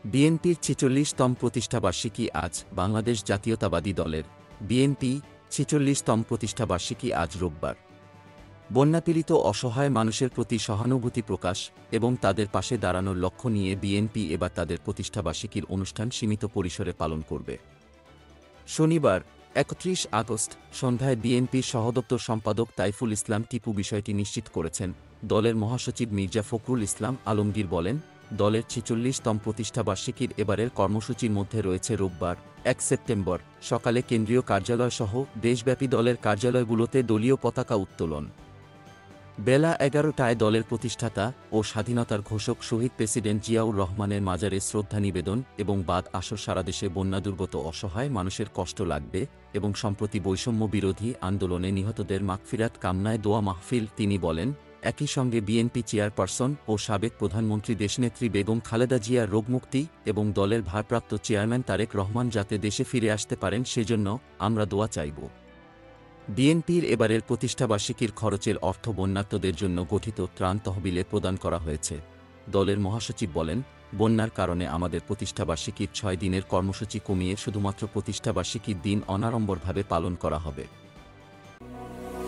বিএনপির ৪৬তম প্রতিষ্ঠাবার্ষিকী আজ। বাংলাদেশ জাতীয়তাবাদী দলের বিএনপি ৪৬তম প্রতিষ্ঠাবার্ষিকী আজ রোববার। বন্যাপীড়িত অসহায় মানুষের প্রতি সহানুভূতি প্রকাশ এবং তাদের পাশে দাঁড়ানোর লক্ষ্য নিয়ে বিএনপি এবার তাদের প্রতিষ্ঠাবার্ষিকীর অনুষ্ঠান সীমিত পরিসরে পালন করবে। শনিবার ৩১ আগস্ট সন্ধ্যায় বিএনপির সহদপ্তর সম্পাদক তাইফুল ইসলাম টিপু বিষয়টি নিশ্চিত করেছেন। দলের মহাসচিব মির্জা ফখরুল ইসলাম আলমগীর বলেন, দলের ৪৬তম প্রতিষ্ঠাবার্ষিকীর এবারের কর্মসূচির মধ্যে রয়েছে রোববার ১ সেপ্টেম্বর সকালে কেন্দ্রীয় কার্যালয়সহ দেশব্যাপী দলের কার্যালয়গুলোতে দলীয় পতাকা উত্তোলন। বেলা ১১টায় দলের প্রতিষ্ঠাতা ও স্বাধীনতার ঘোষক শহীদ প্রেসিডেন্ট জিয়াউর রহমানের মাজারে শ্রদ্ধা নিবেদন এবং বাদ আসর। সারাদেশে বন্যাদুর্গত অসহায় মানুষের কষ্ট লাগবে এবং সম্প্রতি বৈষম্য বিরোধী আন্দোলনে নিহতদের মাগফিরাত কামনায় দোয়া মাহফিল। তিনি বলেন, একই সঙ্গে বিএনপি চেয়ারপারসন ও সাবেক প্রধানমন্ত্রী দেশনেত্রী বেগম খালেদা জিয়ার রোগমুক্তি এবং দলের ভারপ্রাপ্ত চেয়ারম্যান তারেক রহমান যাতে দেশে ফিরে আসতে পারেন সেজন্য আমরা দোয়া চাইব। বিএনপির এবারের প্রতিষ্ঠাবার্ষিকীর খরচের অর্থ বন্যার্তদের জন্য গঠিত ত্রাণ তহবিলে প্রদান করা হয়েছে। দলের মহাসচিব বলেন, বন্যার কারণে আমাদের প্রতিষ্ঠাবার্ষিকীর ৬ দিনের কর্মসূচি কমিয়ে শুধুমাত্র প্রতিষ্ঠাবার্ষিকীর দিন অনাড়ম্বরভাবে পালন করা হবে।